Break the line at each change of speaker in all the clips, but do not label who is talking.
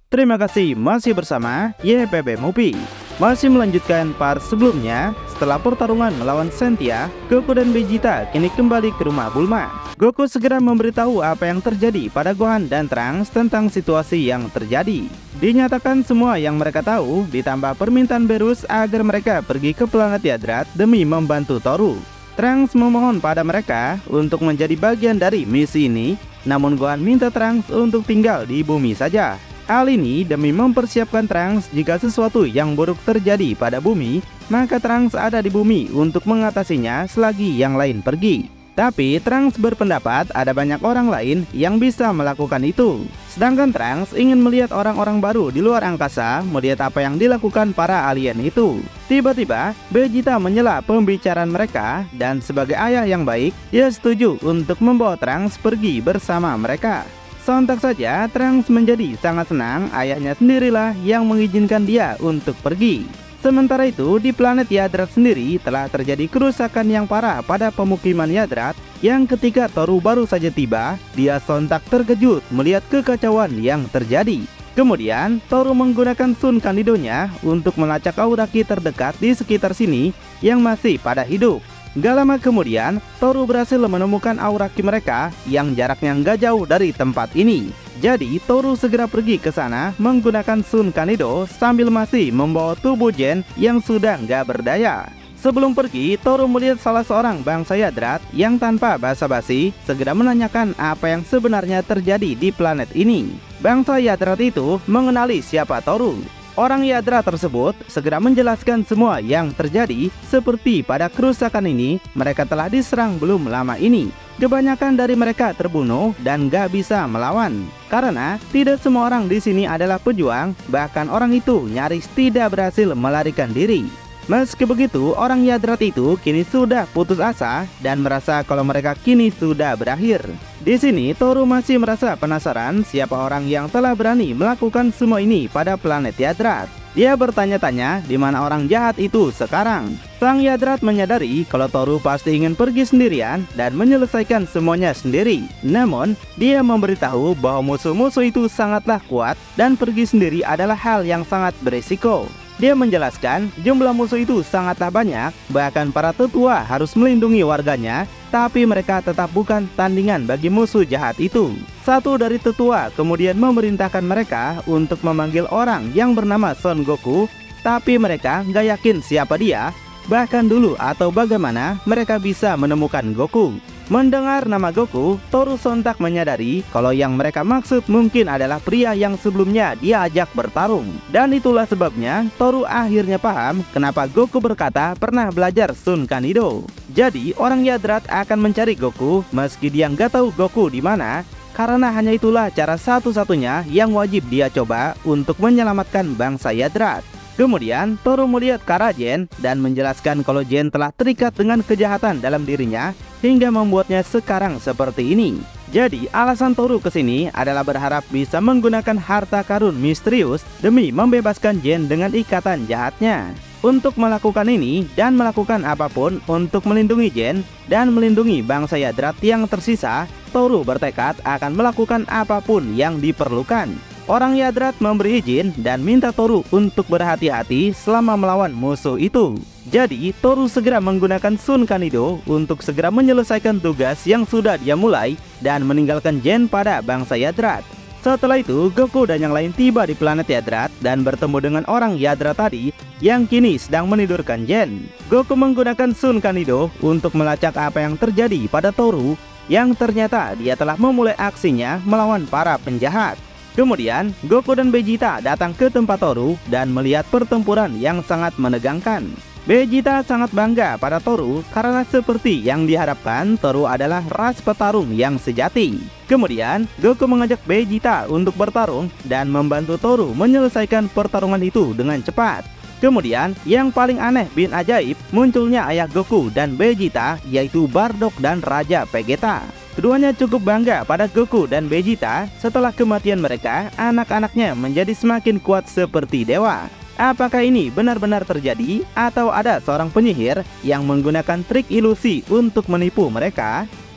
Terima kasih masih bersama YPB Movie. Masih melanjutkan part sebelumnya. Setelah pertarungan melawan Sentia, Goku dan Vegeta kini kembali ke rumah Bulma. Goku segera memberitahu apa yang terjadi pada Gohan dan Trunks tentang situasi yang terjadi. Dinyatakan semua yang mereka tahu, ditambah permintaan Beerus agar mereka pergi ke planet Yadrat demi membantu Toru. Trunks memohon pada mereka untuk menjadi bagian dari misi ini, namun Gohan minta Trunks untuk tinggal di bumi saja. Hal ini demi mempersiapkan Trunks jika sesuatu yang buruk terjadi pada bumi, maka Trunks ada di bumi untuk mengatasinya selagi yang lain pergi. Tapi Trunks berpendapat ada banyak orang lain yang bisa melakukan itu. Sedangkan Trunks ingin melihat orang-orang baru di luar angkasa, melihat apa yang dilakukan para alien itu. Tiba-tiba, Vegeta menyela pembicaraan mereka dan sebagai ayah yang baik, dia setuju untuk membawa Trunks pergi bersama mereka. Sontak saja Trunks menjadi sangat senang ayahnya sendirilah yang mengizinkan dia untuk pergi. Sementara itu di planet Yadrat sendiri telah terjadi kerusakan yang parah pada pemukiman Yadrat yang ketika Toru baru saja tiba, dia sontak terkejut melihat kekacauan yang terjadi. Kemudian Toru menggunakan Sun Kandidonya untuk melacak aura ki terdekat di sekitar sini yang masih pada hidup. Gak lama kemudian, Toru berhasil menemukan aura ki mereka yang jaraknya nggak jauh dari tempat ini. Jadi, Toru segera pergi ke sana menggunakan Sun Kanido sambil masih membawa tubuh Gen yang sudah nggak berdaya. Sebelum pergi, Toru melihat salah seorang bangsa Yadrat yang tanpa basa-basi segera menanyakan apa yang sebenarnya terjadi di planet ini. Bangsa Yadrat itu mengenali siapa Toru. Orang Yadrat tersebut segera menjelaskan semua yang terjadi. Seperti pada kerusakan ini, mereka telah diserang belum lama ini. Kebanyakan dari mereka terbunuh dan gak bisa melawan. Karena tidak semua orang di sini adalah pejuang, bahkan orang itu nyaris tidak berhasil melarikan diri. Meski begitu, orang Yadrat itu kini sudah putus asa dan merasa kalau mereka kini sudah berakhir. Di sini, Toru masih merasa penasaran siapa orang yang telah berani melakukan semua ini pada planet Yadrat. Dia bertanya-tanya di mana orang jahat itu sekarang. Sang Yadrat menyadari kalau Toru pasti ingin pergi sendirian dan menyelesaikan semuanya sendiri. Namun, dia memberitahu bahwa musuh-musuh itu sangatlah kuat dan pergi sendiri adalah hal yang sangat berisiko. Dia menjelaskan jumlah musuh itu sangatlah banyak, bahkan para tetua harus melindungi warganya, tapi mereka tetap bukan tandingan bagi musuh jahat itu. Satu dari tetua kemudian memerintahkan mereka untuk memanggil orang yang bernama Son Goku, tapi mereka nggak yakin siapa dia, bahkan dulu atau bagaimana mereka bisa menemukan Goku. Mendengar nama Goku, Toru sontak menyadari kalau yang mereka maksud mungkin adalah pria yang sebelumnya dia ajak bertarung. Dan itulah sebabnya Toru akhirnya paham kenapa Goku berkata pernah belajar Sun Kanido. Jadi orang Yadrat akan mencari Goku meski dia nggak tahu Goku di mana, karena hanya itulah cara satu-satunya yang wajib dia coba untuk menyelamatkan bangsa Yadrat. Kemudian Toru melihat ke arah Gen dan menjelaskan kalau Gen telah terikat dengan kejahatan dalam dirinya hingga membuatnya sekarang seperti ini. Jadi alasan Toru kesini adalah berharap bisa menggunakan harta karun misterius demi membebaskan Gen dengan ikatan jahatnya. Untuk melakukan ini dan melakukan apapun untuk melindungi Gen dan melindungi bangsa Yadrat yang tersisa, Toru bertekad akan melakukan apapun yang diperlukan. Orang Yadrat memberi izin dan minta Toru untuk berhati-hati selama melawan musuh itu. Jadi, Toru segera menggunakan Sun Kanido untuk segera menyelesaikan tugas yang sudah dia mulai dan meninggalkan Gen pada bangsa Yadrat. Setelah itu, Goku dan yang lain tiba di planet Yadrat dan bertemu dengan orang Yadrat tadi yang kini sedang menidurkan Gen. Goku menggunakan Sun Kanido untuk melacak apa yang terjadi pada Toru yang ternyata dia telah memulai aksinya melawan para penjahat. Kemudian, Goku dan Vegeta datang ke tempat Toru dan melihat pertempuran yang sangat menegangkan. Vegeta sangat bangga pada Toru karena seperti yang diharapkan, Toru adalah ras petarung yang sejati. Kemudian, Goku mengajak Vegeta untuk bertarung dan membantu Toru menyelesaikan pertarungan itu dengan cepat. Kemudian, yang paling aneh bin ajaib, munculnya ayah Goku dan Vegeta, yaitu Bardock dan Raja Vegeta. Keduanya cukup bangga pada Goku dan Vegeta. Setelah kematian mereka, anak-anaknya menjadi semakin kuat seperti dewa. Apakah ini benar-benar terjadi atau ada seorang penyihir yang menggunakan trik ilusi untuk menipu mereka?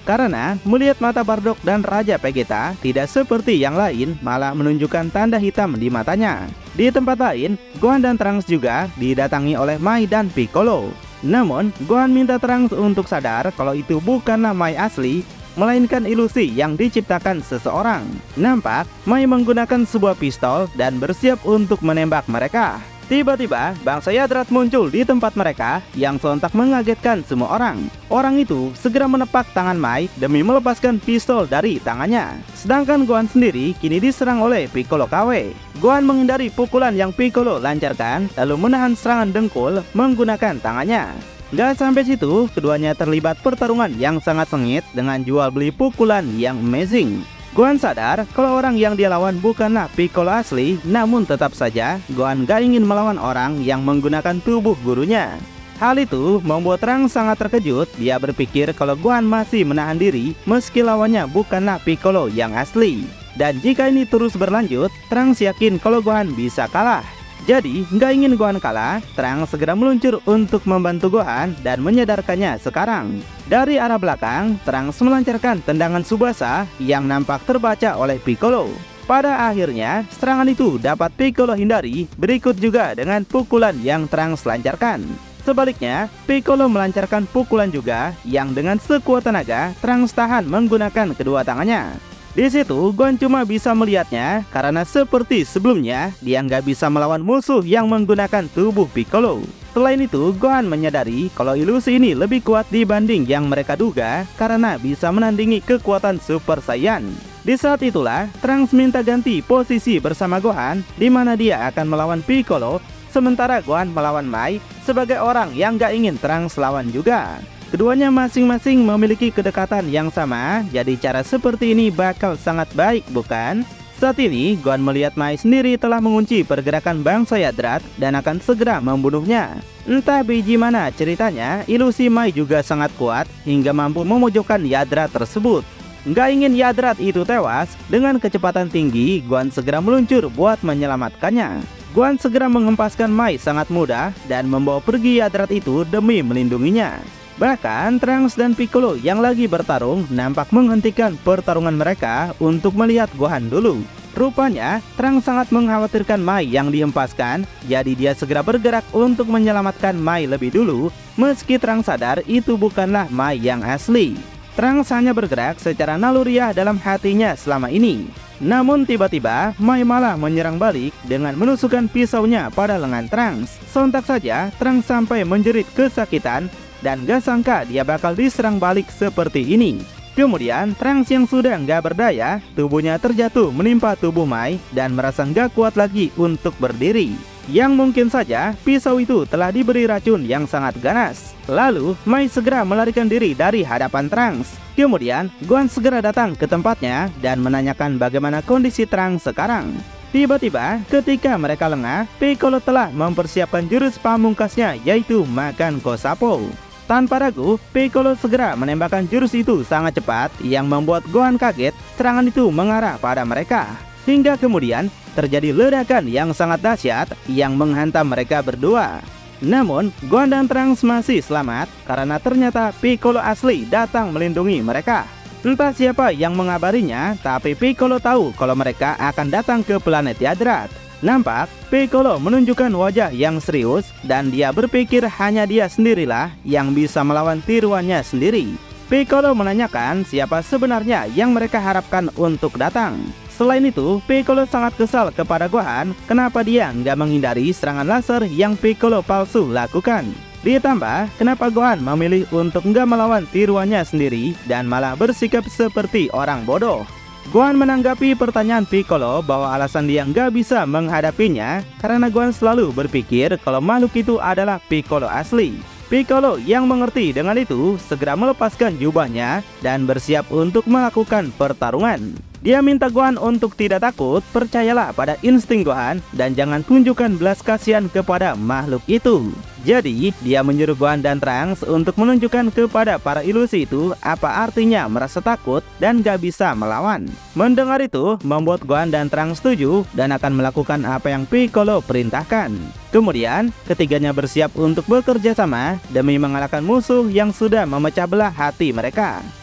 Karena melihat mata Bardock dan Raja Vegeta tidak seperti yang lain, malah menunjukkan tanda hitam di matanya. Di tempat lain, Gohan dan Trunks juga didatangi oleh Mai dan Piccolo. Namun, Gohan minta Trunks untuk sadar kalau itu bukanlah Mai asli, melainkan ilusi yang diciptakan seseorang. Nampak, Mai menggunakan sebuah pistol dan bersiap untuk menembak mereka. Tiba-tiba, bangsa Yadrat muncul di tempat mereka yang sontak mengagetkan semua orang. Orang itu segera menepak tangan Mai demi melepaskan pistol dari tangannya. Sedangkan Gohan sendiri kini diserang oleh Piccolo KW. Gohan menghindari pukulan yang Piccolo lancarkan, lalu menahan serangan dengkul menggunakan tangannya. Gak sampai situ, keduanya terlibat pertarungan yang sangat sengit dengan jual beli pukulan yang amazing. Gohan sadar kalau orang yang dia lawan bukanlah Piccolo asli, namun tetap saja Gohan gak ingin melawan orang yang menggunakan tubuh gurunya. Hal itu membuat Trunks sangat terkejut. Dia berpikir kalau Gohan masih menahan diri meski lawannya bukanlah Piccolo yang asli. Dan jika ini terus berlanjut, Trunks yakin kalau Gohan bisa kalah. Jadi, nggak ingin Gohan kalah, Trunks segera meluncur untuk membantu Gohan dan menyadarkannya sekarang. Dari arah belakang, Trunks melancarkan tendangan Tsubasa yang nampak terbaca oleh Piccolo. Pada akhirnya, serangan itu dapat Piccolo hindari, berikut juga dengan pukulan yang Trunks lancarkan. Sebaliknya, Piccolo melancarkan pukulan juga yang dengan sekuat tenaga, Trunks tahan menggunakan kedua tangannya. Di situ, Gohan cuma bisa melihatnya karena seperti sebelumnya, dia nggak bisa melawan musuh yang menggunakan tubuh Piccolo. Selain itu, Gohan menyadari kalau ilusi ini lebih kuat dibanding yang mereka duga karena bisa menandingi kekuatan Super Saiyan. Di saat itulah, Trunks minta ganti posisi bersama Gohan, di mana dia akan melawan Piccolo, sementara Gohan melawan Mai sebagai orang yang nggak ingin Trunks lawan juga. Keduanya masing-masing memiliki kedekatan yang sama, jadi cara seperti ini bakal sangat baik, bukan? Saat ini, Gohan melihat Mai sendiri telah mengunci pergerakan bangsa Yadrat dan akan segera membunuhnya. Entah biji mana ceritanya, ilusi Mai juga sangat kuat hingga mampu memojokkan Yadrat tersebut. Nggak ingin Yadrat itu tewas, dengan kecepatan tinggi, Gohan segera meluncur buat menyelamatkannya. Gohan segera menghempaskan Mai sangat mudah dan membawa pergi Yadrat itu demi melindunginya. Bahkan Trunks dan Piccolo yang lagi bertarung nampak menghentikan pertarungan mereka untuk melihat Gohan dulu. Rupanya Trunks sangat mengkhawatirkan Mai yang dihempaskan, jadi dia segera bergerak untuk menyelamatkan Mai lebih dulu, meski Trunks sadar itu bukanlah Mai yang asli. Trunks hanya bergerak secara naluriah dalam hatinya selama ini. Namun tiba-tiba Mai malah menyerang balik dengan menusukkan pisaunya pada lengan Trunks. Sontak saja Trunks sampai menjerit kesakitan dan gak sangka dia bakal diserang balik seperti ini. Kemudian Trunks yang sudah gak berdaya, tubuhnya terjatuh menimpa tubuh Mai dan merasa gak kuat lagi untuk berdiri. Yang mungkin saja pisau itu telah diberi racun yang sangat ganas. Lalu Mai segera melarikan diri dari hadapan Trunks. Kemudian Gohan segera datang ke tempatnya dan menanyakan bagaimana kondisi Trunks sekarang. Tiba-tiba ketika mereka lengah, Piccolo telah mempersiapkan jurus pamungkasnya, yaitu Makan Kosapo. Tanpa ragu, Piccolo segera menembakkan jurus itu sangat cepat yang membuat Gohan kaget. Serangan itu mengarah pada mereka. Hingga kemudian terjadi ledakan yang sangat dahsyat yang menghantam mereka berdua. Namun, Gohan dan Trunks masih selamat karena ternyata Piccolo asli datang melindungi mereka. Entah siapa yang mengabarinya, tapi Piccolo tahu kalau mereka akan datang ke planet Yadrat. Nampak, Piccolo menunjukkan wajah yang serius dan dia berpikir hanya dia sendirilah yang bisa melawan tiruannya sendiri. Piccolo menanyakan siapa sebenarnya yang mereka harapkan untuk datang. Selain itu, Piccolo sangat kesal kepada Gohan kenapa dia nggak menghindari serangan laser yang Piccolo palsu lakukan. Ditambah, kenapa Gohan memilih untuk nggak melawan tiruannya sendiri dan malah bersikap seperti orang bodoh. Gohan menanggapi pertanyaan Piccolo bahwa alasan dia nggak bisa menghadapinya karena Gohan selalu berpikir kalau makhluk itu adalah Piccolo asli. Piccolo yang mengerti dengan itu segera melepaskan jubahnya dan bersiap untuk melakukan pertarungan. Dia minta Gohan untuk tidak takut, percayalah pada insting Gohan dan jangan tunjukkan belas kasihan kepada makhluk itu. Jadi, dia menyuruh Gohan dan Trunks untuk menunjukkan kepada para ilusi itu apa artinya merasa takut dan gak bisa melawan. Mendengar itu, membuat Gohan dan Trunks setuju dan akan melakukan apa yang Piccolo perintahkan. Kemudian, ketiganya bersiap untuk bekerja sama demi mengalahkan musuh yang sudah memecah belah hati mereka.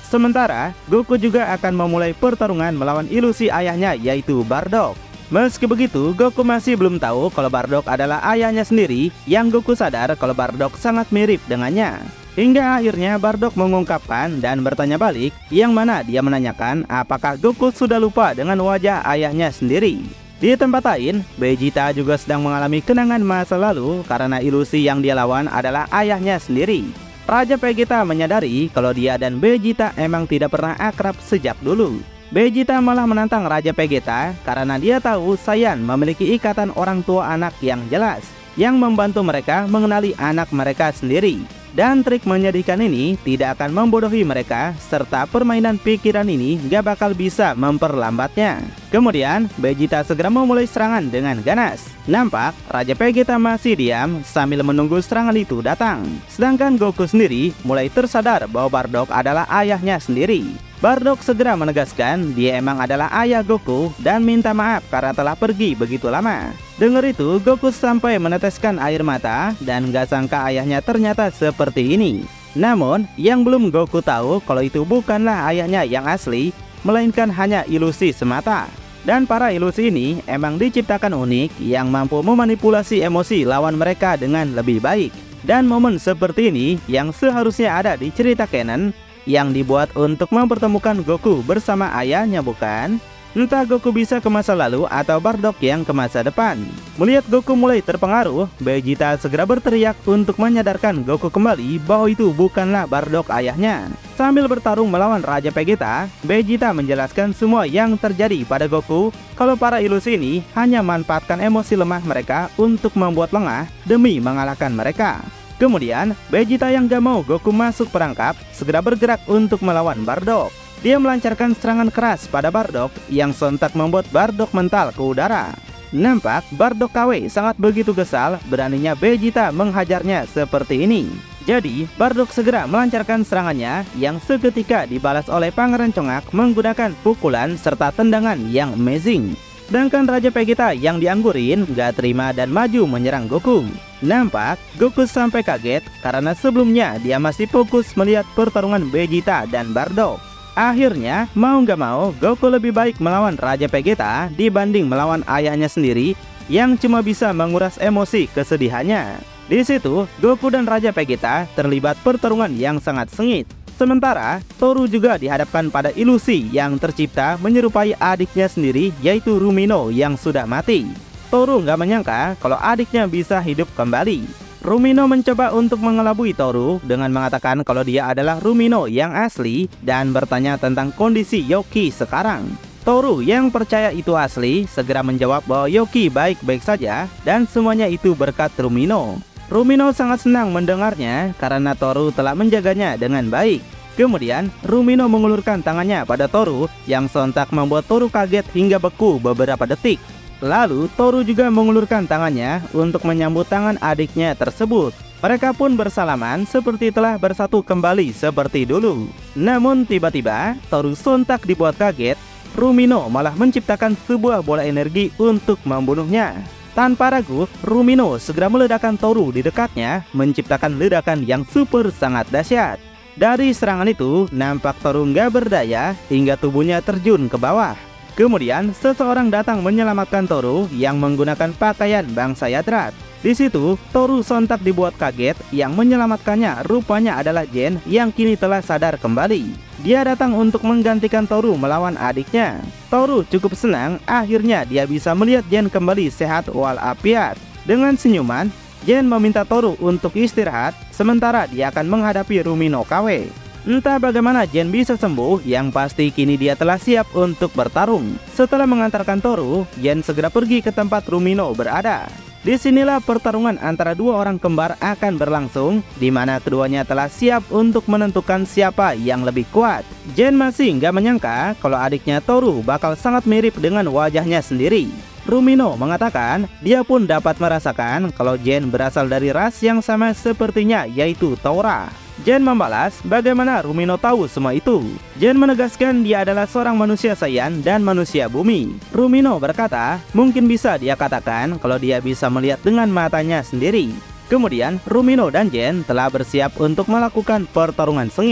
Sementara, Goku juga akan memulai pertarungan melawan ilusi ayahnya yaitu Bardock. Meski begitu, Goku masih belum tahu kalau Bardock adalah ayahnya sendiri, yang Goku sadar kalau Bardock sangat mirip dengannya. Hingga akhirnya Bardock mengungkapkan dan bertanya balik, yang mana dia menanyakan apakah Goku sudah lupa dengan wajah ayahnya sendiri. Di tempat lain, Vegeta juga sedang mengalami kenangan masa lalu karena ilusi yang dia lawan adalah ayahnya sendiri. Raja Vegeta menyadari kalau dia dan Vegeta emang tidak pernah akrab sejak dulu. Vegeta malah menantang Raja Vegeta karena dia tahu Saiyan memiliki ikatan orang tua anak yang jelas, yang membantu mereka mengenali anak mereka sendiri. Dan trik menyedihkan ini tidak akan membodohi mereka, serta permainan pikiran ini gak bakal bisa memperlambatnya. Kemudian, Vegeta segera memulai serangan dengan ganas. Nampak, Raja Vegeta masih diam sambil menunggu serangan itu datang. Sedangkan Goku sendiri mulai tersadar bahwa Bardock adalah ayahnya sendiri. Bardock segera menegaskan dia emang adalah ayah Goku dan minta maaf karena telah pergi begitu lama. Dengar itu, Goku sampai meneteskan air mata dan gak sangka ayahnya ternyata seperti ini. Namun, yang belum Goku tahu kalau itu bukanlah ayahnya yang asli, melainkan hanya ilusi semata. Dan para ilusi ini emang diciptakan unik yang mampu memanipulasi emosi lawan mereka dengan lebih baik. Dan momen seperti ini yang seharusnya ada di cerita canon yang dibuat untuk mempertemukan Goku bersama ayahnya, bukan? Entah Goku bisa ke masa lalu atau Bardock yang ke masa depan. Melihat Goku mulai terpengaruh, Vegeta segera berteriak untuk menyadarkan Goku kembali bahwa itu bukanlah Bardock ayahnya. Sambil bertarung melawan Raja Vegeta, Vegeta menjelaskan semua yang terjadi pada Goku kalau para ilusi ini hanya manfaatkan emosi lemah mereka untuk membuat lengah demi mengalahkan mereka. Kemudian, Vegeta yang gak mau Goku masuk perangkap segera bergerak untuk melawan Bardock. Dia melancarkan serangan keras pada Bardock yang sontak membuat Bardock mental ke udara. Nampak Bardock KW sangat begitu kesal, beraninya Vegeta menghajarnya seperti ini. Jadi, Bardock segera melancarkan serangannya yang seketika dibalas oleh Pangeran Congak menggunakan pukulan serta tendangan yang amazing. Sedangkan Raja Vegeta yang dianggurin gak terima dan maju menyerang Goku. Nampak Goku sampai kaget karena sebelumnya dia masih fokus melihat pertarungan Vegeta dan Bardock. Akhirnya, mau gak mau, Goku lebih baik melawan Raja Vegeta dibanding melawan ayahnya sendiri yang cuma bisa menguras emosi kesedihannya. Di situ, Goku dan Raja Vegeta terlibat pertarungan yang sangat sengit. Sementara, Toru juga dihadapkan pada ilusi yang tercipta menyerupai adiknya sendiri yaitu Rumino yang sudah mati. Toru gak menyangka kalau adiknya bisa hidup kembali. Rumino mencoba untuk mengelabui Toru dengan mengatakan kalau dia adalah Rumino yang asli dan bertanya tentang kondisi Yoki sekarang. Toru yang percaya itu asli segera menjawab bahwa Yoki baik-baik saja dan semuanya itu berkat Rumino. Rumino sangat senang mendengarnya karena Toru telah menjaganya dengan baik. Kemudian, Rumino mengulurkan tangannya pada Toru yang sontak membuat Toru kaget hingga beku beberapa detik. Lalu, Toru juga mengulurkan tangannya untuk menyambut tangan adiknya tersebut. Mereka pun bersalaman seperti telah bersatu kembali seperti dulu. Namun tiba-tiba, Toru sontak dibuat kaget. Rumino malah menciptakan sebuah bola energi untuk membunuhnya. Tanpa ragu, Rumino segera meledakkan Toru di dekatnya, menciptakan ledakan yang super sangat dahsyat. Dari serangan itu, nampak Toru nggak berdaya hingga tubuhnya terjun ke bawah. Kemudian, seseorang datang menyelamatkan Toru yang menggunakan pakaian bangsa Yadrat. Di situ, Toru sontak dibuat kaget, yang menyelamatkannya rupanya adalah Gen yang kini telah sadar kembali. Dia datang untuk menggantikan Toru melawan adiknya. Toru cukup senang, akhirnya dia bisa melihat Gen kembali sehat walafiat. Dengan senyuman, Gen meminta Toru untuk istirahat, sementara dia akan menghadapi Rumino KW. Entah bagaimana Gen bisa sembuh, yang pasti kini dia telah siap untuk bertarung. Setelah mengantarkan Toru, Gen segera pergi ke tempat Rumino berada. Disinilah pertarungan antara dua orang kembar akan berlangsung, di mana keduanya telah siap untuk menentukan siapa yang lebih kuat. Gen masih nggak menyangka kalau adiknya Toru bakal sangat mirip dengan wajahnya sendiri. Rumino mengatakan dia pun dapat merasakan kalau Gen berasal dari ras yang sama sepertinya, yaitu Taura. Gen membalas bagaimana Rumino tahu semua itu. Gen menegaskan dia adalah seorang manusia Saiyan dan manusia bumi. Rumino berkata mungkin bisa dia katakan kalau dia bisa melihat dengan matanya sendiri. Kemudian Rumino dan Gen telah bersiap untuk melakukan pertarungan sengit.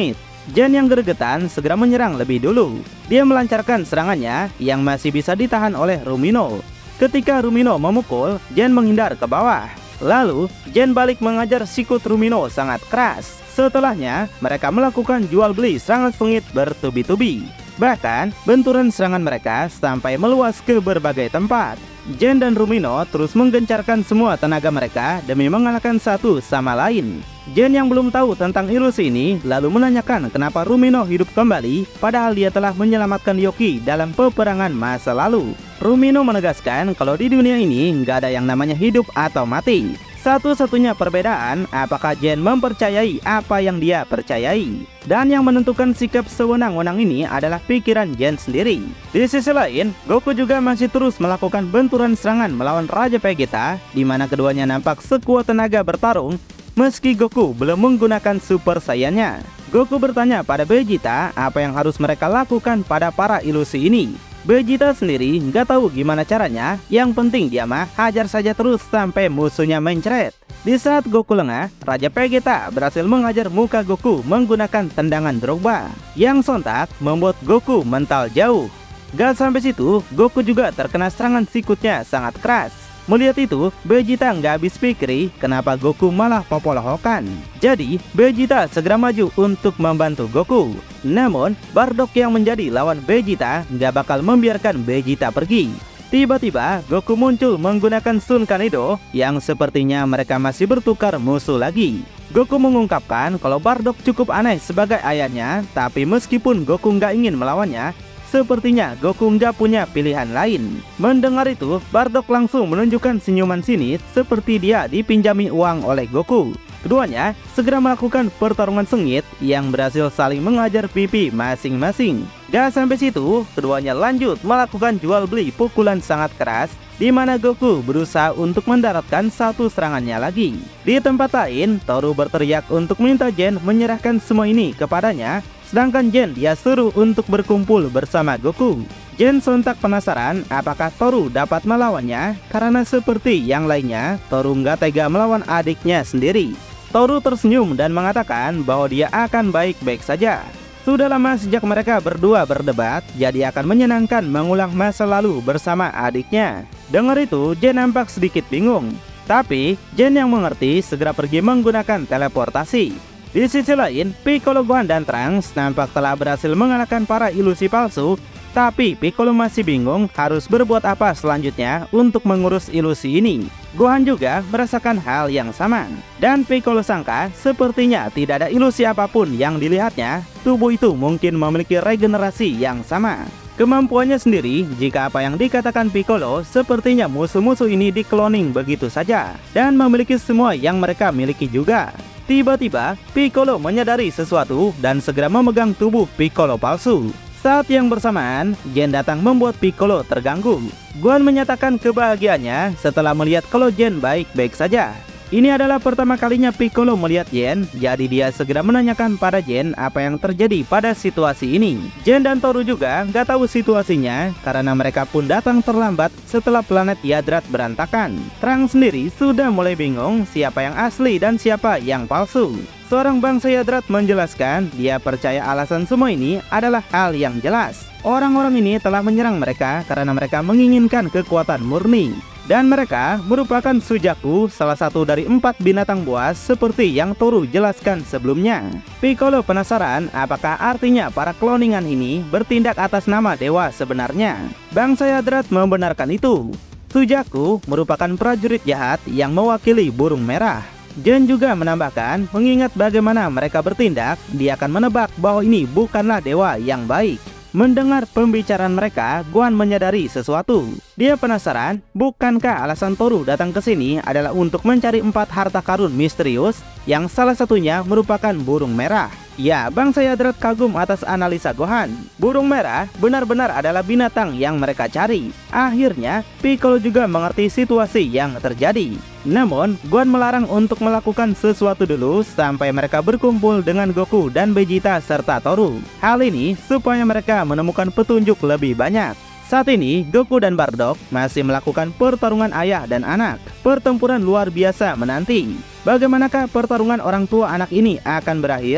Gen yang gregetan segera menyerang lebih dulu. Dia melancarkan serangannya yang masih bisa ditahan oleh Rumino. Ketika Rumino memukul, Gen menghindar ke bawah. Lalu, Gen balik mengajar sikut Rumino sangat keras. Setelahnya, mereka melakukan jual beli serangan sengit bertubi-tubi. Bahkan, benturan serangan mereka sampai meluas ke berbagai tempat. Gen dan Rumino terus menggencarkan semua tenaga mereka demi mengalahkan satu sama lain. Gen yang belum tahu tentang ilusi ini lalu menanyakan kenapa Rumino hidup kembali padahal dia telah menyelamatkan Yoki dalam peperangan masa lalu. Rumino menegaskan kalau di dunia ini nggak ada yang namanya hidup atau mati. Satu-satunya perbedaan apakah Gen mempercayai apa yang dia percayai. Dan yang menentukan sikap sewenang-wenang ini adalah pikiran Gen sendiri. Di sisi lain, Goku juga masih terus melakukan benturan serangan melawan Raja Vegeta, di mana keduanya nampak sekuat tenaga bertarung meski Goku belum menggunakan Super Saiyan-nya. Goku bertanya pada Vegeta apa yang harus mereka lakukan pada para ilusi ini. Vegeta sendiri nggak tahu gimana caranya, yang penting dia mah hajar saja terus sampai musuhnya mencret. Di saat Goku lengah, Raja Vegeta berhasil mengajar muka Goku menggunakan tendangan Drogba, yang sontak membuat Goku mental jauh. Gak sampai situ, Goku juga terkena serangan sikutnya sangat keras. Melihat itu, Vegeta nggak habis pikir kenapa Goku malah popolohokan. Jadi, Vegeta segera maju untuk membantu Goku. Namun, Bardock yang menjadi lawan Vegeta nggak bakal membiarkan Vegeta pergi. Tiba-tiba, Goku muncul menggunakan Sun Kanedo yang sepertinya mereka masih bertukar musuh lagi. Goku mengungkapkan kalau Bardock cukup aneh sebagai ayahnya, tapi meskipun Goku nggak ingin melawannya, sepertinya Goku nggak punya pilihan lain. Mendengar itu, Bardock langsung menunjukkan senyuman sinis seperti dia dipinjami uang oleh Goku. Keduanya segera melakukan pertarungan sengit yang berhasil saling mengajar pipi masing-masing. Gak sampai situ, keduanya lanjut melakukan jual beli pukulan sangat keras, di mana Goku berusaha untuk mendaratkan satu serangannya lagi. Di tempat lain, Toru berteriak untuk minta Gen menyerahkan semua ini kepadanya, sedangkan Gen dia suruh untuk berkumpul bersama Goku. Gen sontak penasaran apakah Toru dapat melawannya, karena seperti yang lainnya, Toru nggak tega melawan adiknya sendiri. Toru tersenyum dan mengatakan bahwa dia akan baik-baik saja. Sudah lama sejak mereka berdua berdebat, jadi akan menyenangkan mengulang masa lalu bersama adiknya. Dengar itu, Gen nampak sedikit bingung. Tapi, Gen yang mengerti segera pergi menggunakan teleportasi. Di sisi lain, Piccolo, Gohan, dan Trunks nampak telah berhasil mengalahkan para ilusi palsu. Tapi Piccolo masih bingung harus berbuat apa selanjutnya untuk mengurus ilusi ini. Gohan juga merasakan hal yang sama. Dan Piccolo sangka sepertinya tidak ada ilusi apapun yang dilihatnya. Tubuh itu mungkin memiliki regenerasi yang sama. Kemampuannya sendiri, jika apa yang dikatakan Piccolo, sepertinya musuh-musuh ini dikloning begitu saja. Dan memiliki semua yang mereka miliki juga. Tiba-tiba, Piccolo menyadari sesuatu dan segera memegang tubuh Piccolo palsu. Saat yang bersamaan, Gen datang membuat Piccolo terganggu. Gohan menyatakan kebahagiaannya setelah melihat kalau Gen baik-baik saja. Ini adalah pertama kalinya Piccolo melihat Gen, jadi dia segera menanyakan pada Gen apa yang terjadi pada situasi ini. Gen dan Toru juga nggak tahu situasinya karena mereka pun datang terlambat setelah planet Yadrat berantakan. Trunks sendiri sudah mulai bingung siapa yang asli dan siapa yang palsu. Seorang bangsa Yadrat menjelaskan dia percaya alasan semua ini adalah hal yang jelas. Orang-orang ini telah menyerang mereka karena mereka menginginkan kekuatan murni. Dan mereka merupakan Sujaku, salah satu dari 4 binatang buas seperti yang Toru jelaskan sebelumnya. Piccolo penasaran apakah artinya para kloningan ini bertindak atas nama dewa sebenarnya. Bangsa Yadrat membenarkan itu. Sujaku merupakan prajurit jahat yang mewakili burung merah. Gen juga menambahkan, mengingat bagaimana mereka bertindak, dia akan menebak bahwa ini bukanlah dewa yang baik. Mendengar pembicaraan mereka, Gohan menyadari sesuatu. Dia penasaran, bukankah alasan Toru datang ke sini adalah untuk mencari 4 harta karun misterius, yang salah satunya merupakan burung merah. Ya, bangsa Yadrat kagum atas analisa Gohan. Burung merah benar-benar adalah binatang yang mereka cari. Akhirnya, Piccolo juga mengerti situasi yang terjadi. Namun, Gohan melarang untuk melakukan sesuatu dulu sampai mereka berkumpul dengan Goku dan Vegeta serta Toru. Hal ini supaya mereka menemukan petunjuk lebih banyak. Saat ini, Goku dan Bardock masih melakukan pertarungan ayah dan anak. Pertempuran luar biasa menanti. Bagaimanakah pertarungan orang tua anak ini akan berakhir?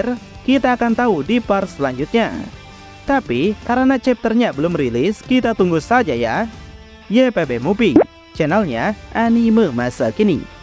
kita akan tahu di part selanjutnya. Tapi karena chapternya belum rilis, kita tunggu saja ya. YPB Movie, channelnya anime masa kini.